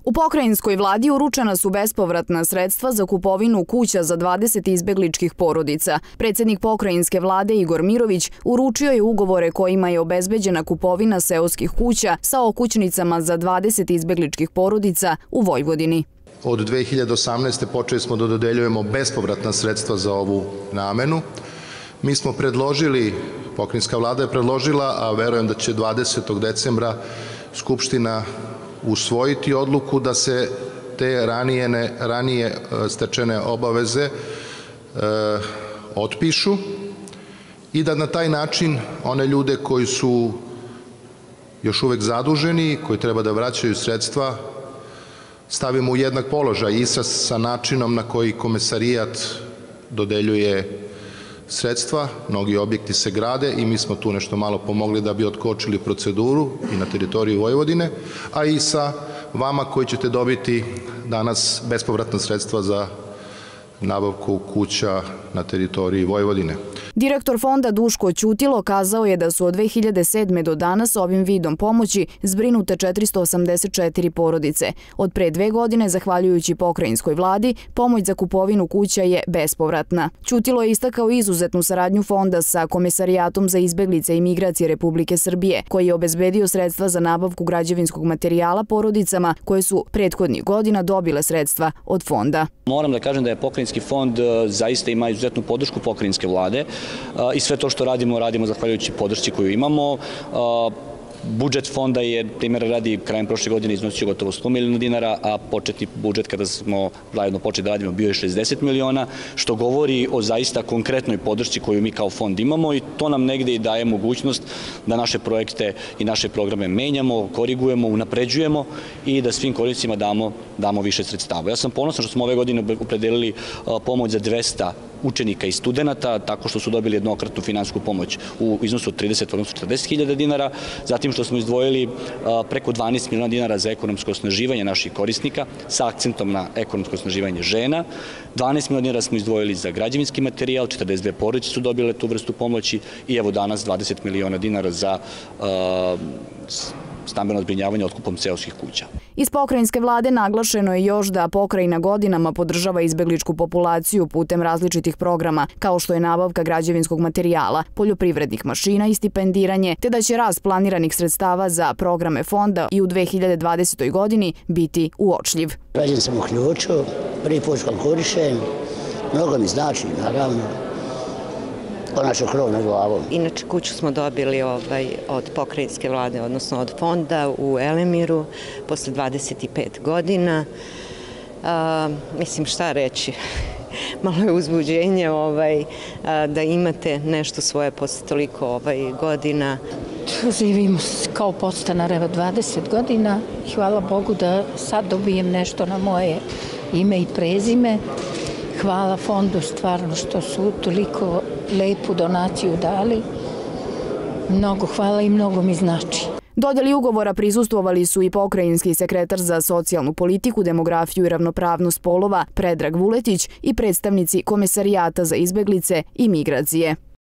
U pokrajinskoj vladi uručena su bespovratna sredstva za kupovinu kuća za 20 izbegličkih porodica. Predsjednik pokrajinske vlade Igor Mirović uručio je ugovore kojima je obezbeđena kupovina seoskih kuća sa okućnicama za 20 izbegličkih porodica u Vojvodini. Od 2018. počeli smo da dodeljujemo bespovratna sredstva za ovu namenu. Mi smo predložili, pokrajinska vlada je predložila, a verujem da će 20. decembra Skupština usvojiti odluku da se te ranije stečene obaveze otpišu i da na taj način one ljude koji su još uvek zaduženi, koji treba da vraćaju sredstva, stavimo u jednak položaj i sa načinom na koji komesarijat dodeljuje sredstva. Mnogi objekti se grade i mi smo tu nešto malo pomogli da bi otkočili proceduru i na teritoriji Vojvodine, a i sa vama koji ćete dobiti danas bespovratna sredstva za nabavku kuća na teritoriji Vojvodine. Direktor fonda Duško Ćutilo kazao je da su od 2007. do danas ovim vidom pomoći zbrinute 484 porodice. Od pre 2 godine, zahvaljujući pokrajinskoj vladi, pomoć za kupovinu kuća je bespovratna. Ćutilo je istakao izuzetnu saradnju fonda sa Komesarijatom za izbeglice i migracije Republike Srbije, koji je obezbedio sredstva za nabavku građevinskog materijala porodicama koje su prethodnih godina dobile sredstva od fonda. Moram da kažem da je pokrajinski fond zaista ima izuzetnu podršku pokrajinske vlade i sve to što radimo zahvaljujući podršci koju imamo. Budžet fonda je, primjera radi, krajem prošle godine iznosio gotovo 100 miliona dinara, a početni budžet kada smo zajedno počeli da radimo bio je 60 miliona, što govori o zaista konkretnoj podršci koju mi kao fond imamo i to nam negde i daje mogućnost da naše projekte i naše programe menjamo, korigujemo, unapređujemo i da svim korisnicima damo više sredstava. Ja sam ponosan što smo ove godine opredelili pomoć za 200 učenika i studenta, tako što su dobili jednokratnu finansijsku pomoć u iznosu od 30, odnosno 40 hiljada dinara, zatim što smo izdvojili preko 12 miliona dinara za ekonomsko osnaživanje naših korisnika sa akcentom na ekonomsko osnaživanje žena, 12 miliona dinara smo izdvojili za građevinski materijal, 42 porodice su dobile tu vrstu pomoći i evo danas 20 miliona dinara za stambeno zbrinjavanje otkupom seoskih kuća. Iz pokrajinske vlade naglašeno je još da pokrajina godinama podržava izbegličku populaciju putem različitih programa, kao što je nabavka građevinskog materijala, poljoprivrednih mašina i stipendiranje, te da će rast planiranih sredstava za programe fonda i u 2020. godini biti uočljiv. Rađen sam u Ključu, prvi put konkurišem, mnogo mi znači, naravno. Konačno krov nad glavom. Inače, kuću smo dobili od pokrajinske vlade, odnosno od fonda u Elemiru, posle 25 godina. Mislim, šta reći, malo je uzbuđenje da imate nešto svoje posle toliko godina. Živim kao podstanareva 20 godina i hvala Bogu da sad dobijem nešto na moje ime i prezime. Hvala fondu stvarno što su toliko lepu donaciju dali. Mnogo hvala i mnogo mi znači. Dodjeli ugovora prisustvovali su i pokrajinski sekretar za socijalnu politiku, demografiju i ravnopravnost polova Predrag Vuletić i predstavnici Komesarijata za izbeglice i migracije.